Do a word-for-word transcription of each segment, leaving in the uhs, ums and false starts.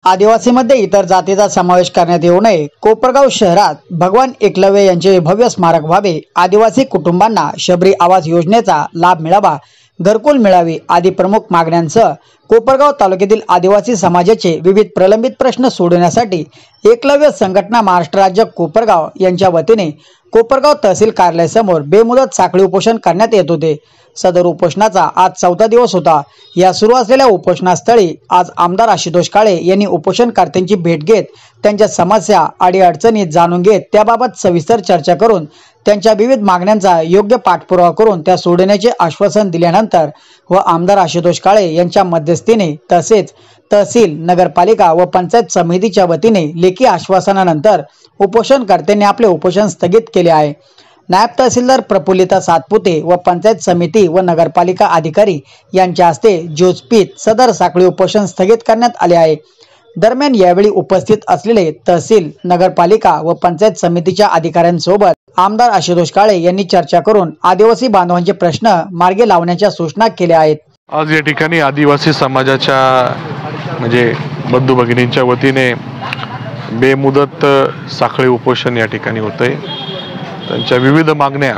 आदिवासीमध्ये इतर जातीचा समावेश करण्यात येऊ नये, कोपरगाव शहरात भगवान एकलव्य यांचे भव्य स्मारक व्हावे, आदिवासी कुटुंबांना शबरी आवास योजनेचा लाभ मिळावा, घरकुल मिळावी आदी प्रमुख मागण्यांसह कोपरगाव तालुक्यातील आदिवासी समाजाचे विविध प्रलंबित प्रश्न सोडवण्यासाठी एकलव्य संघटना महाराष्ट्र राज्य कोपरगाव यांच्या वतीने कोपरगाव तहसील कार्यालयासमोर बेमुदत साखळी उपोषण करण्यात येत होते। सदर उपोषणाचा आज चौथा दिवस होता। या सुरू असलेल्या उपोषणास्थळी आज आमदार आशुतोष काळे यांनी उपोषणकर्त्यांची भेट घेत त्यांच्या समस्या अडीअडचणी जाणून घेत त्याबाबत सविस्तर चर्चा करून त्यांच्या विविध मागण्यांचा योग्य पाठपुरावा करून त्या सोडवण्याचे आश्वासन दिल्यानंतर व आमदार आशुतोष काळे यांच्या मध्यस्थीने तसेच तहसील, नगरपालिका व पंचायत समितीच्या वतीने लेखी आश्वासनानंतर उपोषणकर्त्यांनी आपले उपोषण स्थगित केले आहे। नायब तहसीलदार प्रफुल्लिता सातपुते व पंचायत समिती व नगरपालिका अधिकारी यांच्या हस्ते ज्योतपीत सदर साखळी उपोषण स्थगित करण्यात आले आहे। दरम्यान यावेळी उपस्थित असलेले तहसील, नगरपालिका व पंचायत समितीच्या अधिकाऱ्यांसोबत आमदार आशुतोष काळे यांनी चर्चा करून आदिवासी बांधवांचे प्रश्न मार्गी लावण्याच्या सूचना केल्या आहेत। आज या ठिकाणी आदिवासी समाजाच्या म्हणजे बंधू भगिनींच्या वतीने बेमुदत साखळी उपोषण या ठिकाणी होतंय। त्यांच्या विविध मागण्या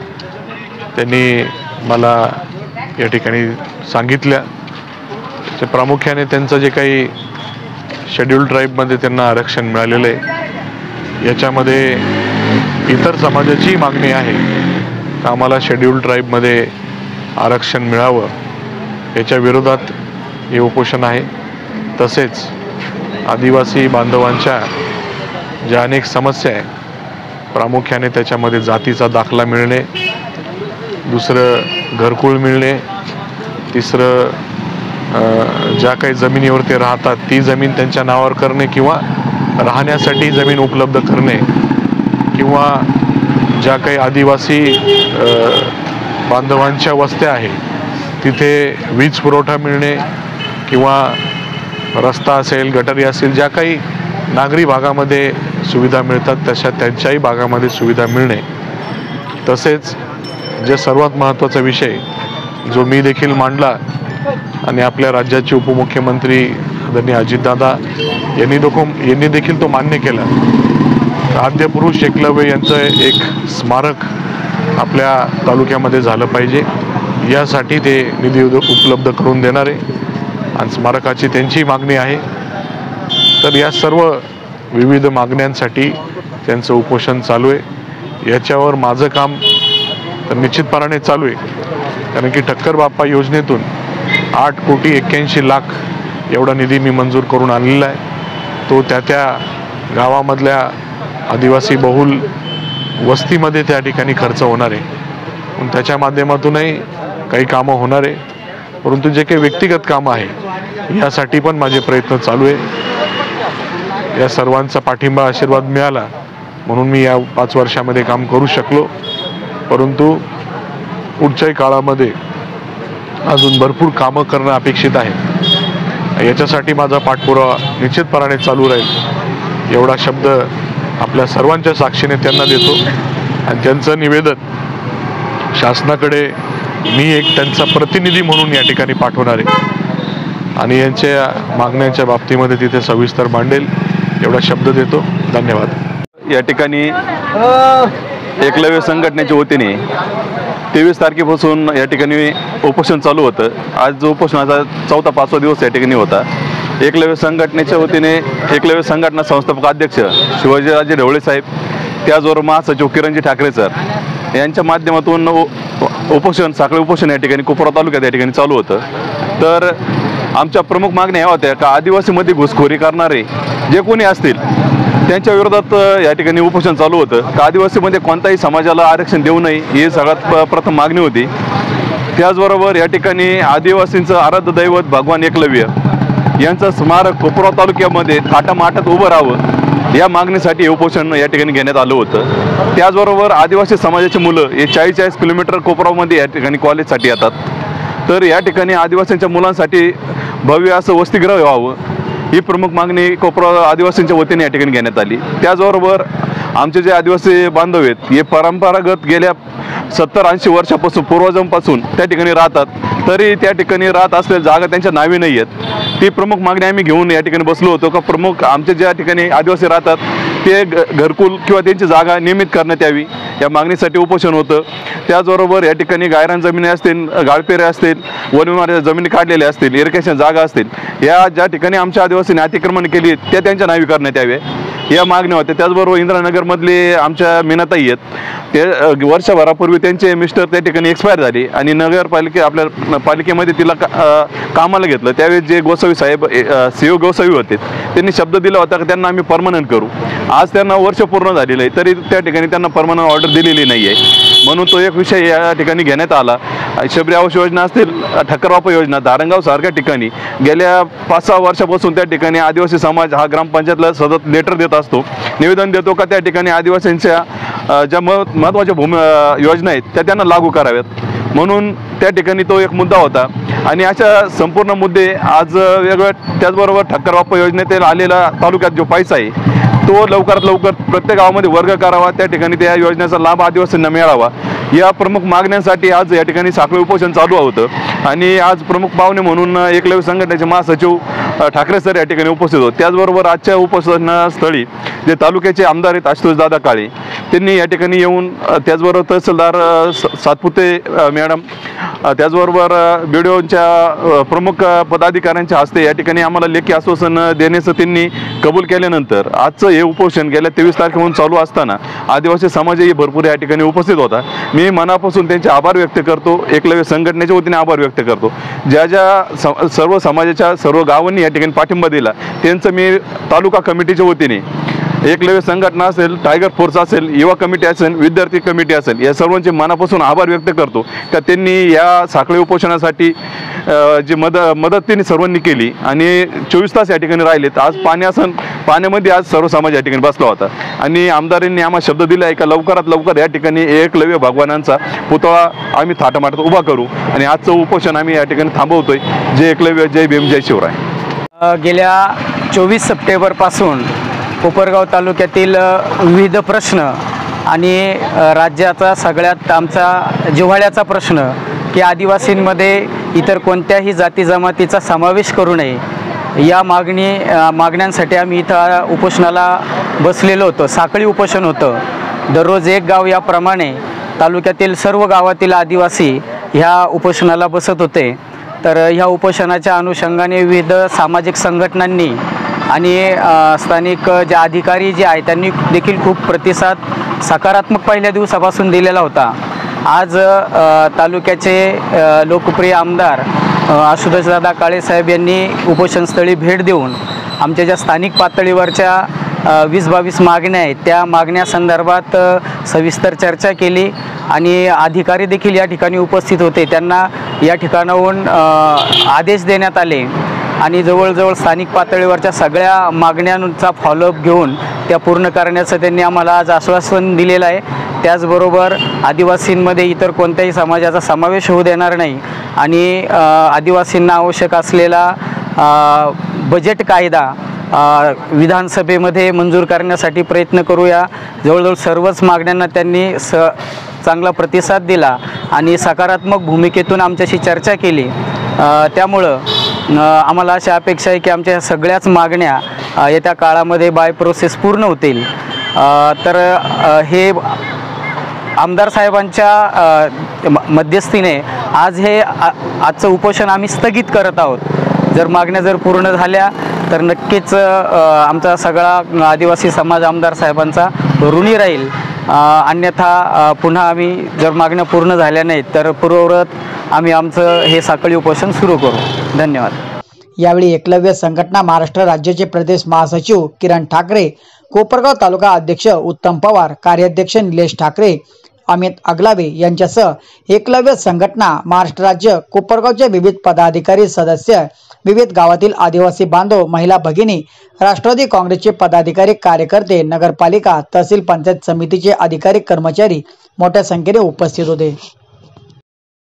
त्यांनी मला या ठिकाणी सांगितल्या। ते प्रामुख्याने त्यांचं जे काही शेड्यूल ट्राईबमध्ये त्यांना आरक्षण मिळालेलं आहे, याच्यामध्ये इतर समाजाची मागणी आहे की आम्हाला शेड्यूल ट्राईबमध्ये आरक्षण मिळावं, याच्या विरोधात हे उपोषण आहे। तसेच आदिवासी बांधवांच्या ज्या अनेक समस्या आहेत, प्रामुख्याने त्याच्यामध्ये जातीचा दाखला मिळणे, दुसरं घरकुल मिळणे, तिसरं ज्या काही जमिनीवर ते राहतात ती जमीन त्यांच्या नावावर करणे किंवा राहण्यासाठी जमीन उपलब्ध करणे, किंवा ज्या काही आदिवासी बांधवांच्या वस्त्या आहेत तिथे वीज पुरवठा मिळणे किंवा रस्ता असेल, गटारी असेल, ज्या काही नागरी भागामध्ये सुविधा मिळतात तशा त्यांच्याही भागामध्ये सुविधा मिळणे। तसेच जे सर्वात महत्त्वाचा विषय जो मी देखील मांडला आणि आपल्या राज्याचे उपमुख्यमंत्री आदरणीय अजितदादा यांनी देखील यांनी देखील तो मान्य केला, आद्यपुरुष एकलव्य यांचं एक स्मारक आपल्या तालुक्यामध्ये झालं पाहिजे, यासाठी ते निधी उपलब्ध करून देणार आहे आणि स्मारकाची त्यांची मागणी आहे। तर या सर्व विविध मागण्यांसाठी त्यांचं उपोषण चालू आहे। याच्यावर माझं काम तर निश्चितपणाने चालू आहे, कारण की ठक्कर बाप्पा योजनेतून आठ कोटी एक्क्याऐंशी लाख एवढा निधी मी मंजूर करून आणलेला आहे। तो त्या त्या गावामधल्या आदिवासी बहुल वस्तीमध्ये त्या ठिकाणी खर्च होणार आहे, पण त्याच्या माध्यमातूनही काही कामं होणार आहे। परंतु जे काही व्यक्तिगत कामं आहे यासाठी पण माझे प्रयत्न चालू आहे। या सर्वांचा पाठिंबा, आशीर्वाद मिळाला म्हणून मी या पाच वर्षामध्ये काम करू शकलो, परंतु पुढच्याही काळामध्ये अजून भरपूर कामं करणं अपेक्षित आहे। याच्यासाठी माझा पाठपुरावा निश्चितपणाने चालू राहील, एवढा शब्द आपल्या सर्वांच्या साक्षीने त्यांना देतो आणि त्यांचं निवेदन शासनाकडे मी एक त्यांचा प्रतिनिधी म्हणून या ठिकाणी पाठवणार आहे आणि यांच्या मागण्यांच्या बाबतीमध्ये तिथे सविस्तर मांडेल, एवढा शब्द देतो। धन्यवाद। या ठिकाणी एकलव्य संघटनेच्या वतीने तेवीस तारखेपासून या ठिकाणी उपोषण चालू होतं। आज जो उपोषणाचा चौथा पाचवा दिवस या ठिकाणी होता। एकलव्य संघटनेच्या वतीने एकलव्य संघटना संस्थापक अध्यक्ष शिवाजीराजे ढवळे साहेब, त्याचबरोबर महासचिव किरणजी ठाकरे सर यांच्या माध्यमातून उपोषण साखळी उपोषण या ठिकाणी कोपरगाव तालुक्यात या ठिकाणी चालू होतं। तर आमच्या प्रमुख मागण्या ह्या होत्या का आदिवासीमध्ये घुसखोरी करणारे जे कोणी असतील त्यांच्या विरोधात या ठिकाणी उपोषण चालू होतं का आदिवासीमध्ये कोणत्याही समाजाला आरक्षण देऊ नये, ही सगळ्यात प्रथम मागणी होती। त्याचबरोबर या ठिकाणी आदिवासींचं आराध्य दैवत भगवान एकलव्य यांचं स्मारक कोपरगाव तालुक्यामध्ये थाटामाटात उभं राहावं, या मागणीसाठी हे उपोषण या ठिकाणी घेण्यात आलं होतं। त्याचबरोबर आदिवासी समाजाची मुलं हे चाळीस चाळीस किलोमीटर कोपरगावमध्ये या ठिकाणी कॉलेजसाठी येतात, तर या ठिकाणी आदिवासींच्या मुलांसाठी भव्य असं वसतिगृह व्हावं, ही प्रमुख मागणी कोपरगाव आदिवासींच्या वतीने या ठिकाणी घेण्यात आली। त्याचबरोबर आमचे जे आदिवासी बांधव आहेत हे परंपरागत गेल्या सत्तर ऐंशी वर्षापासून पूर्वजांपासून त्या ठिकाणी राहतात, तरी त्या ठिकाणी राहत असलेल्या जागा त्यांच्या नावे नाही आहेत। ती प्रमुख मागणी आम्ही घेऊन या ठिकाणी बसलो होतो का प्रमुख आमचे ज्या ठिकाणी आदिवासी राहतात ते घरकुल किंवा त्यांची जागा नियमित करण्यात यावी या मागणीसाठी उपोषण होतं। त्याचबरोबर या ठिकाणी गायरान जमिनी असतील, गाळपेरे असतील, वन विभागाच्या जमिनी काढलेल्या असतील, इरिगेशन जागा असतील, या ज्या ठिकाणी आमच्या आदिवासींनी अतिक्रमण केली त्या त्यांच्या नावे करण्यात यावे या मागण्या होत्या। त्याचबरोबर इंदिरानगरमधले आमच्या मीनाताई आहेत, ते वर्षभरापूर्वी त्यांचे मिस्टर त्या ठिकाणी एक्सपायर झाले आणि नगरपालिके आपल्या पालिकेमध्ये तिला का कामाला घेतलं। त्यावेळेस जे गोसावी साहेब सीओ गोसावी होते त्यांनी शब्द दिला होता की त्यांना आम्ही परमनंट करू। आज त्यांना वर्ष पूर्ण झालेलं आहे तरी त्या ठिकाणी त्यांना परमनंट ऑर्डर दिलेली नाही आहे, म्हणून तो एक विषय या ठिकाणी घेण्यात आला। शबरी आवास योजना असतील, ठक्करवापा योजना, धारणगाव सारख्या ठिकाणी गेल्या पाच सहा वर्षापासून त्या ठिकाणी आदिवासी समाज हा ग्रामपंचायतला सतत लेटर देत असतो, निवेदन देतो का त्या ठिकाणी आदिवासींच्या ज्या महत्त्वाच्या भूमी योजना आहेत त्या त्यांना लागू कराव्यात, म्हणून त्या ठिकाणी तो एक मुद्दा होता। आणि अशा संपूर्ण मुद्दे आज वेगवेगळ्या, त्याचबरोबर ठक्करवापा योजनेतील आलेला तालुक्यात जो पैसा आहे तो लवकरात लवकर प्रत्येक गावामध्ये वर्ग करावा, त्या ठिकाणी त्या योजनेचा लाभ आदिवासींना मिळावा या प्रमुख मागण्यांसाठी आज या ठिकाणी साखळी उपोषण चालू होतं। आणि आज प्रमुख पाहुणे म्हणून एकलव्य संघटनेचे महासचिव ठाकरे सर या ठिकाणी उपस्थित होते। त्याचबरोबर आजच्या उपोषणस्थळी जे तालुक्याचे आमदार आहेत आशुतोष दादा काळे त्यांनी या ठिकाणी येऊन, त्याचबरोबर तहसीलदार सातपुते मॅडम, त्याचबरोबर बी डी ओच्या प्रमुख पदाधिकाऱ्यांच्या हस्ते या ठिकाणी आम्हाला लेखी आश्वासन देण्याचं त्यांनी कबूल केल्यानंतर आजचं हे उपोषण गेल्या तेवीस तारखेहून चालू असताना आदिवासी समाजही भरपूर या ठिकाणी उपस्थित होता। मी मनापासून त्यांचे आभार व्यक्त करतो, एकलव्य संघटनेच्या वतीने आभार व्यक्त करतो। ज्या ज्या सर्व समाजाच्या सर्व गावांनी या ठिकाणी पाठिंबा दिला त्यांचं मी तालुका कमिटीच्या वतीने, एकलव्य संघटना असेल, टायगर फोर्स असेल, युवा कमिटी असेल, विद्यार्थी कमिटी असेल, या सर्वांचे मनापासून आभार व्यक्त करतो का त्यांनी या साखळी उपोषणासाठी जी मदत मदत त्यांनी सर्वांनी केली आणि चोवीस तास या ठिकाणी राहिलेत। आज पाणी असन पाण्यामध्ये आज सर्व समाज या ठिकाणी बसला होता आणि आमदारांनी आम्हाला शब्द दिला आहे का लवकरात लवकर या ठिकाणी एकलव्य भगवानांचा पुतळा आम्ही थाटामाटात उभा करू आणि आजचं उपोषण आम्ही या ठिकाणी थांबवतोय। जय एकलव्य, जय भीम, जय शिवराय। गेल्या चोवीस सप्टेंबरपासून कोपरगाव तालुक्यातील विविध प्रश्न आणि राज्याचा सगळ्यात आमचा जिव्हाळ्याचा प्रश्न की आदिवासींमध्ये इतर कोणत्याही जाती जमातीचा समावेश करू नये या मागणी मागण्यांसाठी आम्ही इथं उपोषणाला बसलेलो होतो। साखळी उपोषण होतं, दररोज एक गाव याप्रमाणे तालुक्यातील सर्व गावातील आदिवासी ह्या उपोषणाला बसत होते। तर ह्या उपोषणाच्या अनुषंगाने विविध सामाजिक संघटनांनी आणि स्थानिक जे अधिकारी जे आहेत त्यांनी देखील खूप प्रतिसाद सकारात्मक पहिल्या दिवसापासून दिलेला होता। आज तालुक्याचे लोकप्रिय आमदार आशुतोष दादा काळे साहेब यांनी उपोषणस्थळी भेट देऊन आमच्या ज्या स्थानिक पातळीवरच्या वीस बावीस मागण्या आहेत त्या मागण्यासंदर्भात सविस्तर चर्चा केली आणि अधिकारी देखील या ठिकाणी उपस्थित होते। त्यांना या ठिकाणाहून आदेश देण्यात आले आणि जवळजवळ स्थानिक पातळीवरच्या सगळ्या मागण्यांचा फॉलोअप घेऊन त्या पूर्ण करण्याचं त्यांनी आम्हाला आज आश्वासन दिलेलं आहे। त्याचबरोबर आदिवासींमध्ये इतर कोणत्याही समाजाचा समावेश होऊ देणार नाही आणि आदिवासींना आवश्यक असलेला बजेट कायदा विधानसभेमध्ये मंजूर करण्यासाठी प्रयत्न करूया। जवळजवळ सर्वच मागण्यांना त्यांनी स चांगला प्रतिसाद दिला आणि सकारात्मक भूमिकेतून आमच्याशी चर्चा केली। त्यामुळं आम्हाला अशी अपेक्षा आहे की आमच्या सगळ्याच मागण्या येत्या काळामध्ये बाय प्रोसेस पूर्ण होतील। तर हे आमदार साहेबांच्या मध्यस्थीने आज हे आजचं उपोषण आम्ही स्थगित करत आहोत। जर मागण्या जर पूर्ण झाल्या तर नक्कीच आमचा सगळा आदिवासी समाज आमदार साहेबांचा ऋणी राहील, अन्यथा पुन्हा आम्ही जर मागण्या पूर्ण झाल्या नाहीत तर पूर्ववत आम्ही आमचं हे साखळी उपोषण सुरू करू। धन्यवाद। यावेळी एकलव्य संघटना महाराष्ट्र राज्याचे प्रदेश महासचिव किरण ठाकरे, कोपरगाव तालुका अध्यक्ष उत्तम पवार, कार्याध्यक्ष निलेश ठाकरे, अमित अगलावे यांच्यासह एकलव्य संघटना महाराष्ट्र राज्य, कोपरगावचे विविध पदाधिकारी, सदस्य, विविध गावातील आदिवासी बांधव, महिला भगिनी, राष्ट्रवादी काँग्रेसचे पदाधिकारी, कार्यकर्ते, नगरपालिका, तहसील पंचायत समितीचे अधिकारी, कर्मचारी मोठ्या संख्येने उपस्थित होते।